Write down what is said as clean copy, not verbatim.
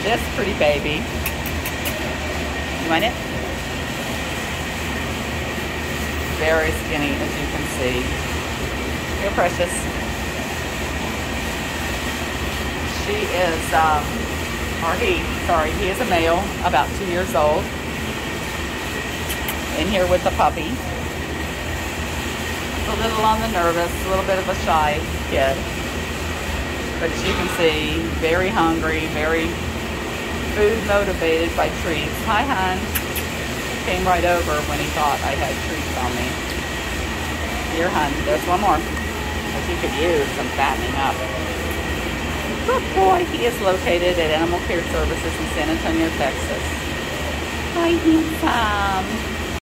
this pretty baby. You want it? Very skinny, as you can see. You're precious. She is, he is a male, about 2 years old. In here with the puppy. A little on the nervous, a little bit of a shy kid. But as you can see, very hungry, very food motivated by treats. Hi, hon. Came right over when he thought I had treats on me. Here, hon. There's one more. That you could use some fattening up. Good boy. He is located at Animal Care Services in San Antonio, Texas. Hi, handsome.